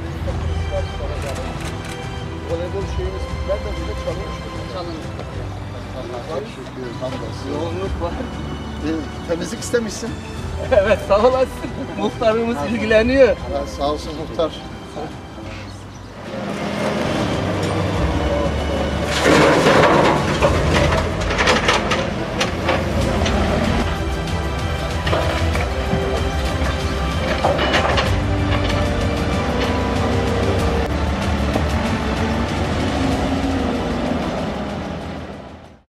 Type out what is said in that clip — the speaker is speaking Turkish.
Voleybol şeyimiz nereden bile çalınmış mı? Çalınmış. Çok şükür, hamdolsun. Yoğunluk var. Temizlik istemişsin. Evet, sağ olasın. Muhtarımız ilgileniyor. Sağ olsun muhtar.